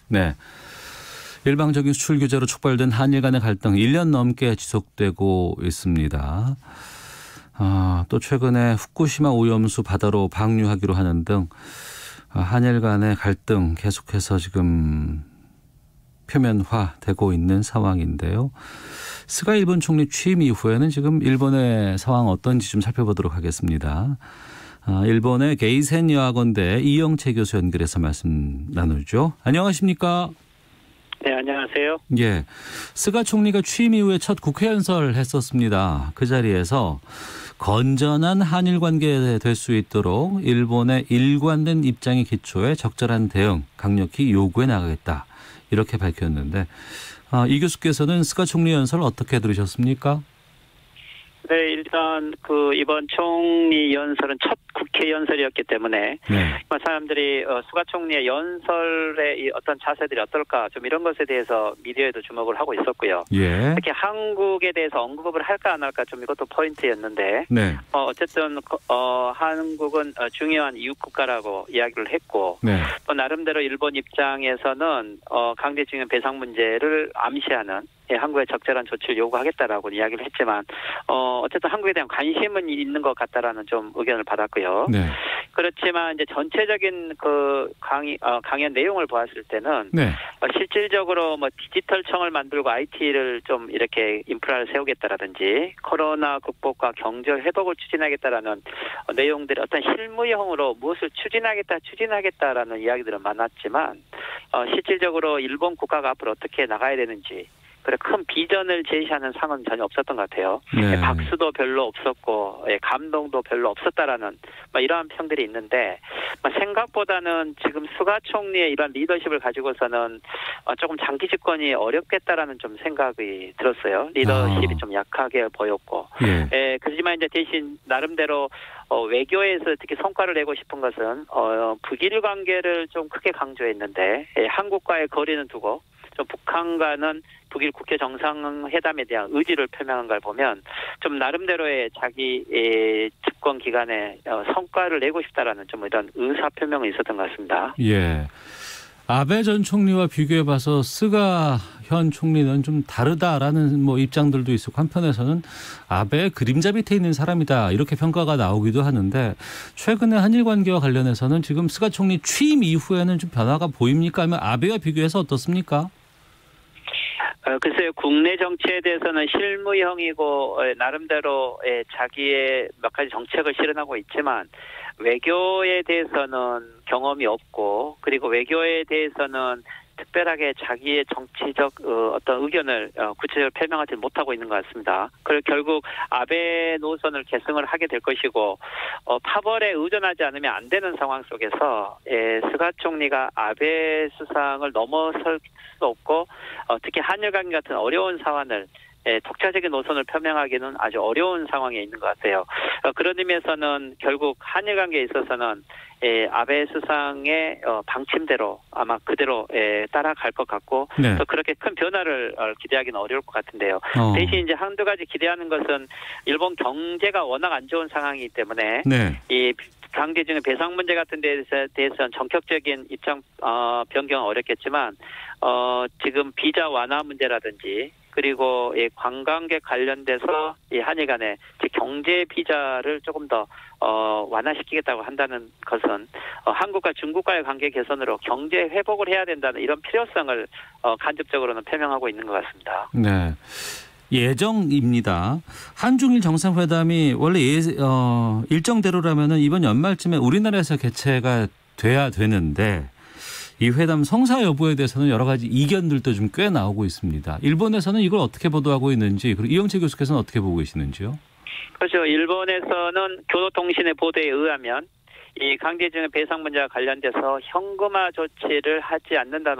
네. 일방적인 수출 규제로 촉발된 한일 간의 갈등 1년 넘게 지속되고 있습니다. 또 최근에 후쿠시마 오염수 바다로 방류하기로 하는 등 한일 간의 갈등 계속해서 지금 표면화되고 있는 상황인데요. 스가 일본 총리 취임 이후에는 지금 일본의 상황 어떤지 좀 살펴보도록 하겠습니다. 일본의 게이센 여학원대 이영채 교수 연결해서 말씀 나누죠. 안녕하십니까? 네, 안녕하세요. 예, 스가 총리가 취임 이후에 첫 국회 연설했었습니다. 그 자리에서 건전한 한일 관계 될 수 있도록 일본의 일관된 입장의 기초에 적절한 대응 강력히 요구해 나가겠다. 이렇게 밝혔는데 이 교수께서는 스가 총리 연설 어떻게 들으셨습니까? 네, 일단 이번 총리 연설은 첫 국회 연설이었기 때문에 사람들이 스가 총리의 연설의 이 어떤 자세들이 어떨까 좀 이런 것에 대해서 미디어에도 주목을 하고 있었고요. 예. 특히 한국에 대해서 언급을 할까 안 할까 좀 이것도 포인트였는데 네. 어쨌든 한국은 중요한 이웃 국가라고 이야기를 했고 또 나름대로 일본 입장에서는 강제징용 배상 문제를 암시하는 한국에 적절한 조치를 요구하겠다라고 이야기를 했지만 어쨌든 한국에 대한 관심은 있는 것 같다라는 좀 의견을 받았고요. 네. 그렇지만 이제 전체적인 강연 내용을 보았을 때는 실질적으로 뭐 디지털청을 만들고 IT를 좀 이렇게 인프라를 세우겠다라든지 코로나 극복과 경제 회복을 추진하겠다라는 내용들이 어떤 실무형으로 무엇을 추진하겠다라는 이야기들은 많았지만 실질적으로 일본 국가가 앞으로 어떻게 나가야 되는지 그래 큰 비전을 제시하는 상은 전혀 없었던 것 같아요. 네. 박수도 별로 없었고 감동도 별로 없었다라는 이러한 평들이 있는데 생각보다는 지금 스가 총리의 이런 리더십을 가지고서는 조금 장기 집권이 어렵겠다라는 좀 생각이 들었어요. 리더십이 좀 약하게 보였고. 그렇지만 이제 대신 나름대로 외교에서 특히 성과를 내고 싶은 것은 북일 관계를 좀 크게 강조했는데 한국과의 거리는 두고 좀 북한과는 북일 국회 정상회담에 대한 의지를 표명한 걸 보면 좀 나름대로의 자기 집권 기간에 성과를 내고 싶다라는 좀 이런 의사 표명이 있었던 것 같습니다. 예. 아베 전 총리와 비교해봐서 스가 현 총리는 좀 다르다라는 입장들도 있었고 한편에서는 아베의 그림자 밑에 있는 사람이다 이렇게 평가가 나오기도 하는데 최근에 한일 관계와 관련해서는 지금 스가 총리 취임 이후에는 좀 변화가 보입니까? 아니면 아베와 비교해서 어떻습니까? 글쎄요, 국내 정치에 대해서는 실무형이고 나름대로 자기의 몇 가지 정책을 실현하고 있지만 외교에 대해서는 경험이 없고 그리고 외교에 대해서는 특별하게 자기의 정치적 어떤 의견을 구체적으로 표명하지 못하고 있는 것 같습니다. 그리고 결국 아베 노선을 계승을 하게 될 것이고 파벌에 의존하지 않으면 안 되는 상황 속에서 스가 총리가 아베 수상을 넘어설 수 없고 특히 한일 관계 같은 어려운 사안을 독자적인 노선을 표명하기는 아주 어려운 상황에 있는 것 같아요. 그런 의미에서는 결국 한일 관계에 있어서는 아베 수상의 방침대로 아마 그대로 따라갈 것 같고 또 그렇게 큰 변화를 기대하기는 어려울 것 같은데요. 대신 이제 한두 가지 기대하는 것은 일본 경제가 워낙 안 좋은 상황이기 때문에 이 강제징용 배상 문제 같은 데에 대해서는 전격적인 입장 변경은 어렵겠지만 지금 비자 완화 문제라든지 그리고 이 관광객 관련돼서 이 한일 간의 경제 비자를 조금 더 완화시키겠다고 한다는 것은 한국과 중국과의 관계 개선으로 경제 회복을 해야 된다는 이런 필요성을 간접적으로는 표명하고 있는 것 같습니다. 네. 예정입니다. 한중일 정상회담이 원래 일정대로라면은 이번 연말쯤에 우리나라에서 개최가 돼야 되는데 이 회담 성사 여부에 대해서는 여러 가지 이견들도 좀 꽤 나오고 있습니다. 일본에서는 이걸 어떻게 보도하고 있는지 그리고 이영채 교수께서는 어떻게 보고 계시는지요? 그렇죠. 일본에서는 교도통신의 보도에 의하면 이 강제징용 배상 문제와 관련돼서 현금화 조치를 하지 않는다는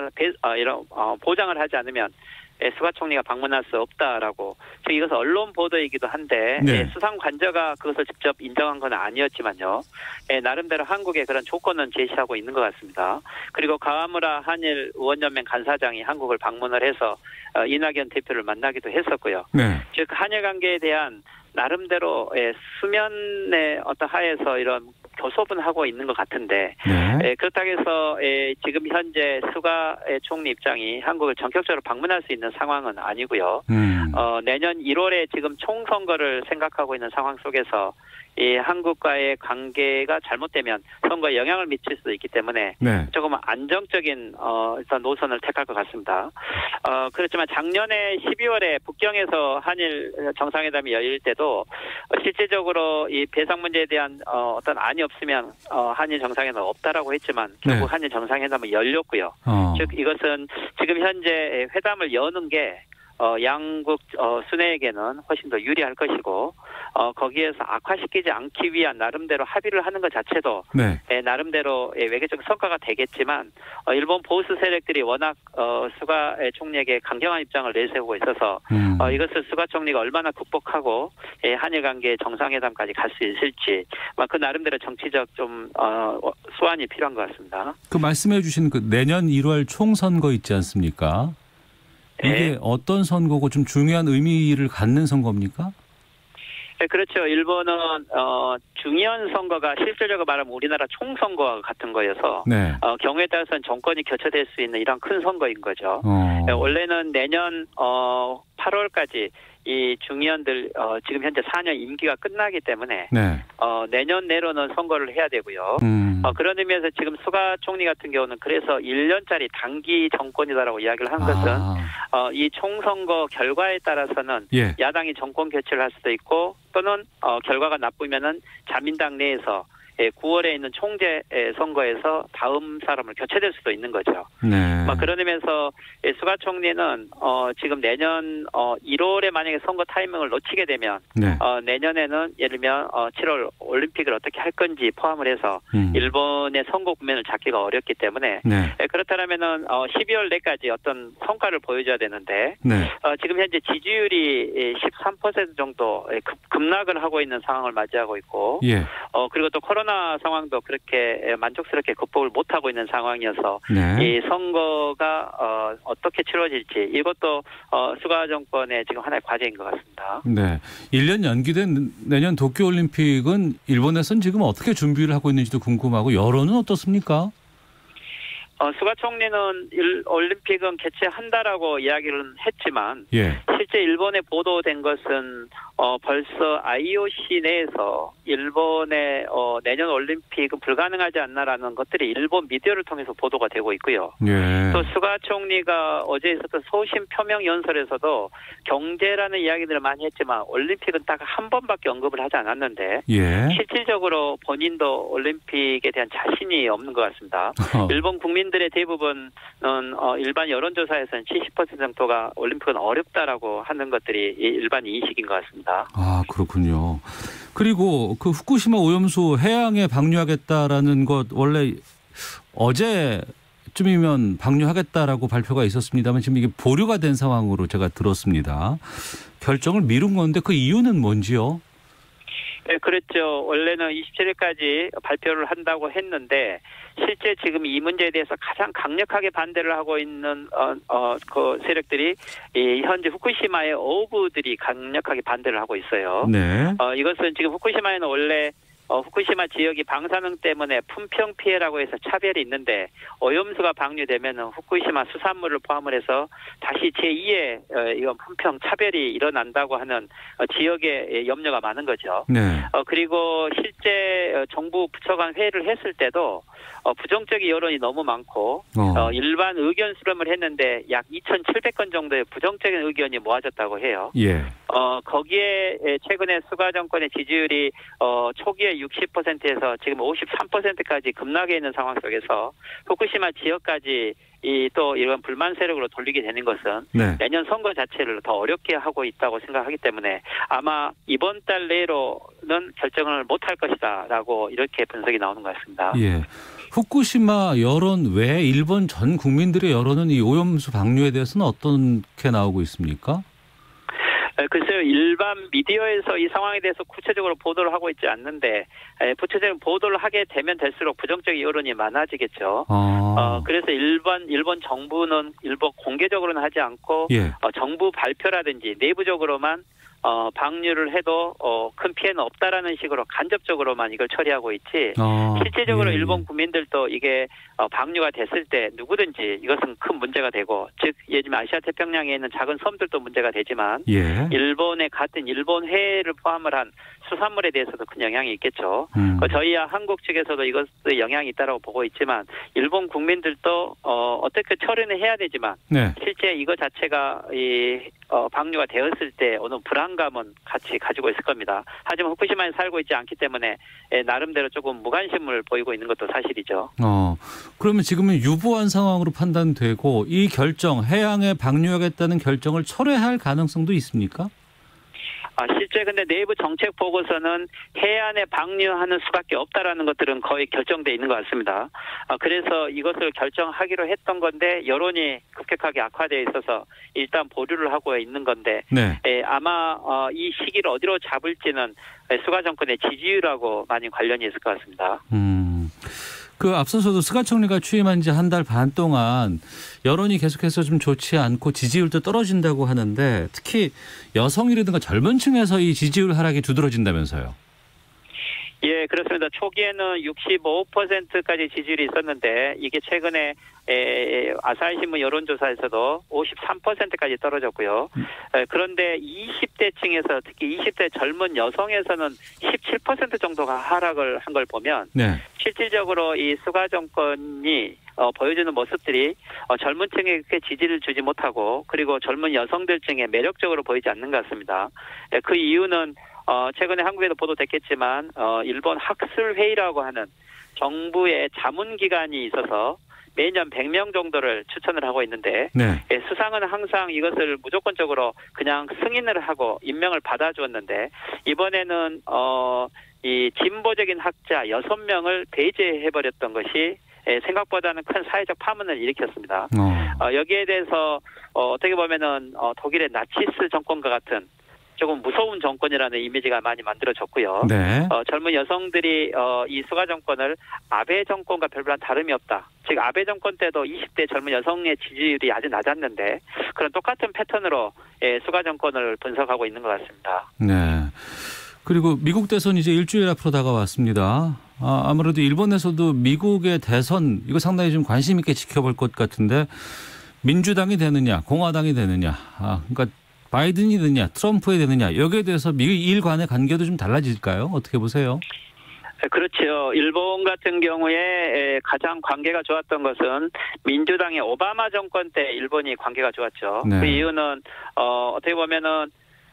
보장을 하지 않으면 스가 총리가 방문할 수 없다라고. 이것은 언론 보도이기도 한데 수상 관저가 그것을 직접 인정한 건 아니었지만요. 나름대로 한국에 그런 조건은 제시하고 있는 것 같습니다. 그리고 가와무라 한일 의원연맹 간사장이 한국을 방문을 해서 이낙연 대표를 만나기도 했었고요. 즉 한일 관계에 대한 나름대로 수면의 어떤 하에서 이런 교섭은 하고 있는 것 같은데 네. 그렇다고 해서 지금 현재 스가 총리 입장이 한국을 전격적으로 방문할 수 있는 상황은 아니고요. 내년 1월에 지금 총선거를 생각하고 있는 상황 속에서 이 한국과의 관계가 잘못되면 선거에 영향을 미칠 수도 있기 때문에 네. 조금 안정적인 일단 노선을 택할 것 같습니다. 그렇지만 작년에 12월에 북경에서 한일 정상회담이 열릴 때도 실질적으로 이 배상 문제에 대한 어떤 안이 없으면 한일 정상회담 없다라고 했지만 결국 네. 한일 정상회담은 열렸고요. 즉 이것은 지금 현재 회담을 여는 게 양국 순회에게는 훨씬 더 유리할 것이고 거기에서 악화시키지 않기 위한 나름대로 합의를 하는 것 자체도 네. 나름대로 외교적 성과가 되겠지만 일본 보수 세력들이 워낙 스가 총리에게 강경한 입장을 내세우고 있어서 이것을 스가 총리가 얼마나 극복하고 한일 관계 정상회담까지 갈 수 있을지 그 나름대로 정치적 좀 소환이 필요한 것 같습니다. 그 말씀해 주신 그 내년 1월 총선거 있지 않습니까? 이게 네. 어떤 선거고 좀 중요한 의미를 갖는 선거입니까? 네, 그렇죠. 일본은 중의원 선거가 실질적으로 말하면 우리나라 총선거와 같은 거여서 네. 경우에 따라서는 정권이 교체될 수 있는 이런 큰 선거인 거죠. 원래는 내년 8월까지 이 중의원들 지금 현재 4년 임기가 끝나기 때문에 네. 내년 내로는 선거를 해야 되고요. 그런 의미에서 지금 스가 총리 같은 경우는 그래서 1년짜리 단기 정권이다라고 이야기를 한 것은 이 총선거 결과에 따라서는 예. 야당이 정권 교체를 할 수도 있고 또는 결과가 나쁘면은 자민당 내에서 9월에 있는 총재 선거에서 다음 사람을 교체될 수도 있는 거죠. 네. 그런 의미에서 스가 총리는 지금 내년 1월에 만약에 선거 타이밍을 놓치게 되면 네. 내년에는 예를 들면 7월 올림픽을 어떻게 할 건지 포함을 해서 일본의 선거 국면을 잡기가 어렵기 때문에 네. 그렇다면은 12월 내까지 어떤 성과를 보여줘야 되는데 네. 지금 현재 지지율이 13% 정도 급락을 하고 있는 상황을 맞이하고 있고 예. 그리고 또 코로나 상황도 그렇게 만족스럽게 극복을 못하고 있는 상황이어서 네. 이 선거가 어떻게 치러질지 이것도 스가 정권의 지금 하나의 과제인 것 같습니다. 네. 1년 연기된 내년 도쿄올림픽은 일본에서는 지금 어떻게 준비를 하고 있는지도 궁금하고 여론은 어떻습니까? 스가 총리는 올림픽은 개최한다라고 이야기를 했지만 예. 실제 일본에 보도된 것은 벌써 IOC 내에서 일본의 내년 올림픽은 불가능하지 않나라는 것들이 일본 미디어를 통해서 보도가 되고 있고요. 예. 또 스가 총리가 어제 있었던 소신 표명 연설에서도 경제라는 이야기들을 많이 했지만 올림픽은 딱 한 번밖에 언급을 하지 않았는데 예. 실질적으로 본인도 올림픽에 대한 자신이 없는 것 같습니다. 일본 국민들의 대부분은 일반 여론조사에서는 70% 정도가 올림픽은 어렵다라고 하는 것들이 일반 인식인 것 같습니다. 아, 그렇군요. 그리고 그 후쿠시마 오염수 해양에 방류하겠다라는 것 원래 어제쯤이면 방류하겠다라고 발표가 있었습니다만 지금 이게 보류가 된 상황으로 제가 들었습니다. 결정을 미룬 건데 그 이유는 뭔지요? 네, 그렇죠. 원래는 27일까지 발표를 한다고 했는데 실제 지금 이 문제에 대해서 가장 강력하게 반대를 하고 있는 그 세력들이 현재 후쿠시마의 어부들이 강력하게 반대를 하고 있어요. 네. 이것은 지금 후쿠시마에는 원래 후쿠시마 지역이 방사능 때문에 품평 피해라고 해서 차별이 있는데 오염수가 방류되면 후쿠시마 수산물을 포함을 해서 다시 제2의 이건 품평 차별이 일어난다고 하는 지역의 염려가 많은 거죠. 네. 그리고 실제 정부 부처 간 회의를 했을 때도 부정적인 여론이 너무 많고 일반 의견 수렴을 했는데 약 2,700건 정도의 부정적인 의견이 모아졌다고 해요. 예. 거기에 최근에 스가 정권의 지지율이 초기에 60%에서 지금 53%까지 급락해 있는 상황 속에서 후쿠시마 지역까지 또 이런 불만 세력으로 돌리게 되는 것은 네. 내년 선거 자체를 더 어렵게 하고 있다고 생각하기 때문에 아마 이번 달 내로는 결정을 못할 것이다라고 이렇게 분석이 나오는 것 같습니다. 예. 후쿠시마 여론 외에 일본 전 국민들의 여론은 이 오염수 방류에 대해서는 어떻게 나오고 있습니까? 글쎄요, 일반 미디어에서 이 상황에 대해서 구체적으로 보도를 하고 있지 않는데, 구체적인 보도를 하게 되면 될수록 부정적인 여론이 많아지겠죠. 그래서 일본 정부는 일부 공개적으로는 하지 않고, 예. 정부 발표라든지 내부적으로만 방류를 해도 큰 피해는 없다라는 식으로 간접적으로만 이걸 처리하고 있지 실질적으로 일본 국민들도 이게 방류가 됐을 때 누구든지 이것은 큰 문제가 되고 즉 예를 들면 아시아 태평양에 있는 작은 섬들도 문제가 되지만 일본에 같은 일본 해를 포함을 한 수산물에 대해서도 큰 영향이 있겠죠. 저희야 한국 측에서도 이것의 영향이 있다고 보고 있지만 일본 국민들도 어떻게 처리는 해야 되지만 실제 이거 자체가 방류가 되었을 때 어느 불안감은 같이 가지고 있을 겁니다. 하지만 후쿠시마에 살고 있지 않기 때문에 나름대로 조금 무관심을 보이고 있는 것도 사실이죠. 그러면 지금은 유보한 상황으로 판단되고 이 결정, 해양에 방류하겠다는 결정을 철회할 가능성도 있습니까? 실제 근데 내부 정책 보고서는 해안에 방류하는 수밖에 없다라는 것들은 거의 결정돼 있는 것 같습니다. 그래서 이것을 결정하기로 했던 건데 여론이 급격하게 악화되어 있어서 일단 보류를 하고 있는 건데 아마 이 시기를 어디로 잡을지는 스가 정권의 지지율하고 많이 관련이 있을 것 같습니다. 그 앞서서도 스가 총리가 취임한 지 한 달 반 동안 여론이 계속해서 좀 좋지 않고 지지율도 떨어진다고 하는데 특히 여성이라든가 젊은 층에서 이 지지율 하락이 두드러진다면서요. 예, 그렇습니다. 초기에는 65%까지 지지율이 있었는데 이게 최근에 아사히신문 여론조사에서도 53%까지 떨어졌고요. 그런데 20대층에서 특히 20대 젊은 여성에서는 17% 정도가 하락을 한 걸 보면 실질적으로 이 스가 정권이 보여주는 모습들이 젊은 층에 그렇게 지지를 주지 못하고 그리고 젊은 여성들 층에 매력적으로 보이지 않는 것 같습니다. 그 이유는 최근에 한국에도 보도됐겠지만 일본 학술회의라고 하는 정부의 자문기관이 있어서 매년 100명 정도를 추천을 하고 있는데 수상은 항상 이것을 무조건적으로 그냥 승인을 하고 임명을 받아주었는데 이번에는 이 진보적인 학자 6명을 배제해버렸던 것이 생각보다는 큰 사회적 파문을 일으켰습니다. 여기에 대해서 어떻게 보면은 독일의 나치스 정권과 같은 조금 무서운 정권이라는 이미지가 많이 만들어졌고요. 젊은 여성들이 이 스가 정권을 아베 정권과 별반 다름이 없다. 즉 아베 정권 때도 20대 젊은 여성의 지지율이 아주 낮았는데 그런 똑같은 패턴으로 스가 정권을 분석하고 있는 것 같습니다. 그리고 미국 대선 이제 일주일 앞으로 다가왔습니다. 아무래도 일본에서도 미국의 대선 이거 상당히 좀 관심 있게 지켜볼 것 같은데 민주당이 되느냐 공화당이 되느냐 그러니까 바이든이 되느냐 트럼프에 되느냐 여기에 대해서 미일 간의 관계도 좀 달라질까요? 어떻게 보세요? 그렇죠. 일본 같은 경우에 가장 관계가 좋았던 것은 민주당의 오바마 정권 때 일본이 관계가 좋았죠. 그 이유는 어떻게 보면은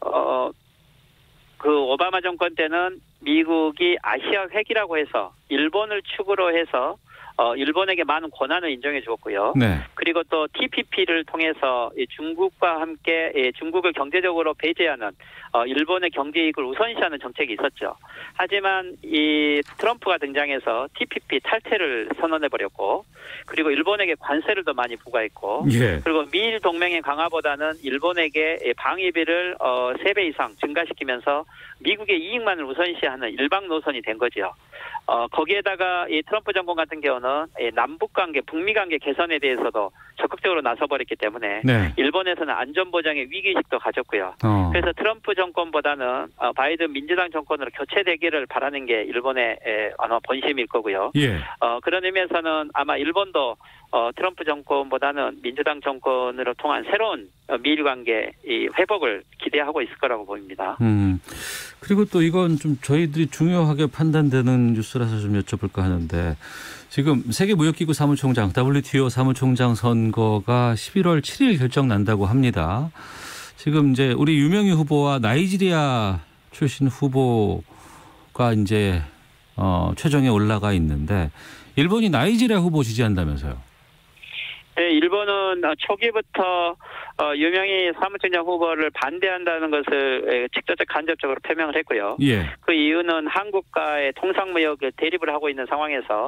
그 오바마 정권 때는 미국이 아시아 회기라고 해서 일본을 축으로 해서 일본에게 많은 권한을 인정해 주었고요. 그리고 또 TPP를 통해서 중국과 함께 중국을 경제적으로 배제하는 일본의 경제 이익을 우선시하는 정책이 있었죠. 하지만 이 트럼프가 등장해서 TPP 탈퇴를 선언해 버렸고 그리고 일본에게 관세를 더 많이 부과했고 그리고 미일 동맹의 강화보다는 일본에게 방위비를 3배 이상 증가시키면서 미국의 이익만을 우선시하는 일방 노선이 된 거죠. 거기에다가 이 트럼프 정권 같은 경우는 남북 관계, 북미 관계 개선에 대해서도 적극적으로 나서버렸기 때문에 일본에서는 안전보장의 위기의식도 가졌고요. 그래서 트럼프 정권보다는 바이든 민주당 정권으로 교체되기를 바라는 게 일본의 아마 본심일 거고요. 그런 의미에서는 아마 일본도 트럼프 정권보다는 민주당 정권으로 통한 새로운 미일 관계 회복을 기대하고 있을 거라고 보입니다. 그리고 또 이건 좀 저희들이 중요하게 판단되는 뉴스라서 좀 여쭤볼까 하는데 지금 세계무역기구 사무총장 WTO 사무총장 선거가 11월 7일 결정 난다고 합니다. 지금 이제 우리 유명희 후보와 나이지리아 출신 후보가 이제 최종에 올라가 있는데 일본이 나이지리아 후보 지지한다면서요? 네, 일본은 초기부터 유명희 사무총장 후보를 반대한다는 것을 직접적 간접적으로 표명을 했고요. 그 이유는 한국과의 통상무역을 대립을 하고 있는 상황에서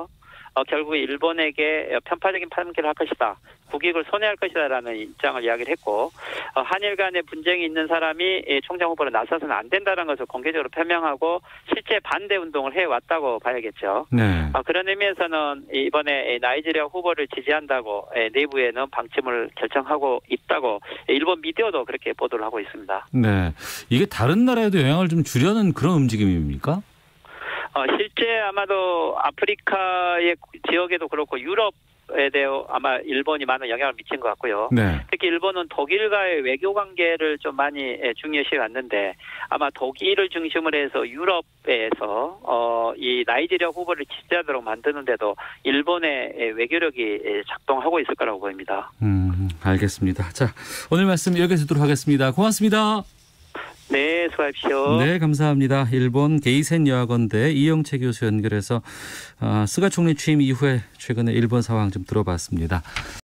결국 일본에게 편파적인 판결을 할 것이다. 국익을 손해할 것이다라는 입장을 이야기를 했고 한일 간의 분쟁이 있는 사람이 총장 후보로 나서서는 안 된다는 것을 공개적으로 표명하고 실제 반대 운동을 해왔다고 봐야겠죠. 네. 그런 의미에서는 이번에 나이지리아 후보를 지지한다고 내부에는 방침을 결정하고 있다고 일본 미디어도 그렇게 보도를 하고 있습니다. 네, 이게 다른 나라에도 영향을 좀 주려는 그런 움직임입니까? 실제 아마도 아프리카의 지역에도 그렇고 유럽에 대해 아마 일본이 많은 영향을 미친 것 같고요. 네. 특히 일본은 독일과의 외교 관계를 좀 많이 중요시 왔는데 아마 독일을 중심으로 해서 유럽에서 이 나이지리아 후보를 지지하도록 만드는데도 일본의 외교력이 작동하고 있을 거라고 보입니다. 알겠습니다. 자, 오늘 말씀 여기서 듣도록 하겠습니다. 고맙습니다. 네, 수고하십시오. 네, 감사합니다. 일본 게이센 여학원대 이영채 교수 연결해서 스가 총리 취임 이후에 최근에 일본 상황 좀 들어봤습니다.